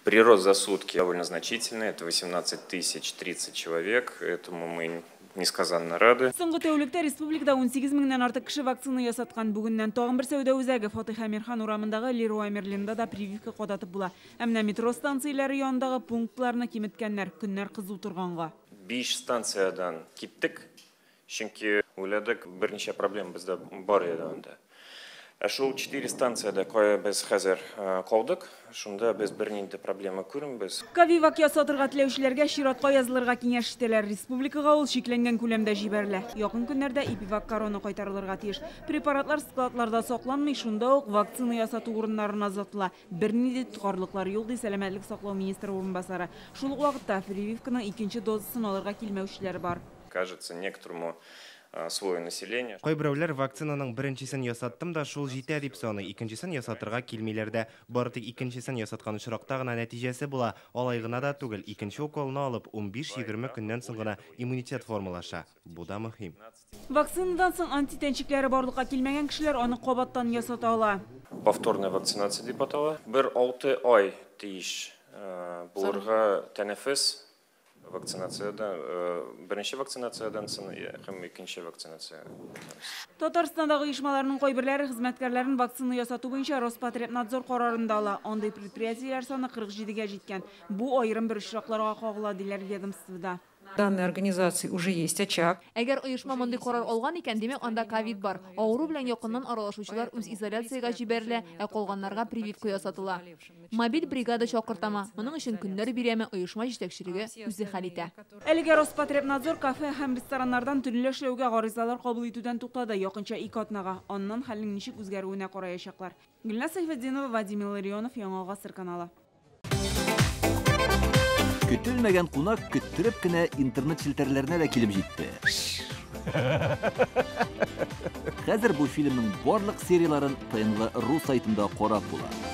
Прирост за сутки довольно значительный, это 18 030 человек, этому мы несказанно рады. Соңғы тәулікте республикада 18 мыңнан артық кіші вакцина ясатқан бүгіннен тоғын бір сәуді өзәгі Фатих Амирхан урамындағы Леруа Мерлинда да прививка қодатып бұла. Әмна метро станциялары яндағы пунктларына кеметкенлер күннер қызу тұрғанға. 5 станциядан кеттік, çünkü ойладық бірнеше проблем бізде бар еді онда. Шул 4 станцияда қой біз қазір қолдық, шунда біз бірнеңді проблема көрінбіз. Кавивак ясатырға тілеушілерге ширатқа язылырға кеңештелер. Республикаға ол шекленген көлемде жіберлі. Яқын күндерде ипивак короны қайтарылырға тиеш. Препаратлар складларда соқланмай, шунда оқ вакцина ясату орынларына азатыла. Бірнеде тұқарлықлар елді сәлемәтлік сақлау министр орынбасары. Шул уақытта прививканың екінші дозысын алырға келмеушілер бар. Кажется, некоторому свое население. Кой біреулер вакцинаның біріншісін ясаттым да шул жете дип соны икенчесен ясатырга килмиләрдә. Бары тик икенчесен ясаткан очракта гына нәтиҗәсе була. Алайгына да түгел, икенче уколны алып 15-20 көннән соң гына иммунитет формалаша. Бу да мөһим. Вакцинадан соң антитенчикләре барлыкка килмәгән кешеләр аны кабаттан ясата ала. Повторная вакцинация дип атала. 1-6 ай тиеш булырга тәнәфес вакцинациядан, бірінші вакцинациядан сын, һәм икенче вакцинация. Татарстандағы ұйышмаларының койбірлері хезмәткәрләрен вакцина ясату буенча Роспотребнадзор карарында ала. Андай предприятиеләр саны 47-ге җиткән. Бу айрым бер очракларга кагыла диләр ведомствода. Данной организации уже есть очаг. Әгәр оешма мондый карар алган икән, демәк анда ковид бар. Авыру белән якыннан аралашучылар үз изоляциягә җибәрелә, ә калганнарга прививка ясатыла. Мобиль бригада чакыртама. Моның өчен көннәр биреме оешма җитәкчелеге үзе хәл итә. Әлегә Роспотребнадзор кафе һәм рестораннардан төнле эшләүгә гаризалар кабул итүдән туктады. Якынча 2 атнага. Аннан хәлнең ничек үзгәрүенә караячаклар. Гөлнас Сайфетдинова, Вадим Илларионов, Яңа Гасыр каналы. Көтелмәгән кунак көттүреп кенә интернет челтәрләренә дә килеп җитте. Хәзер бу фильмның барлык серияларын ТНВ.ру сайтында карап була.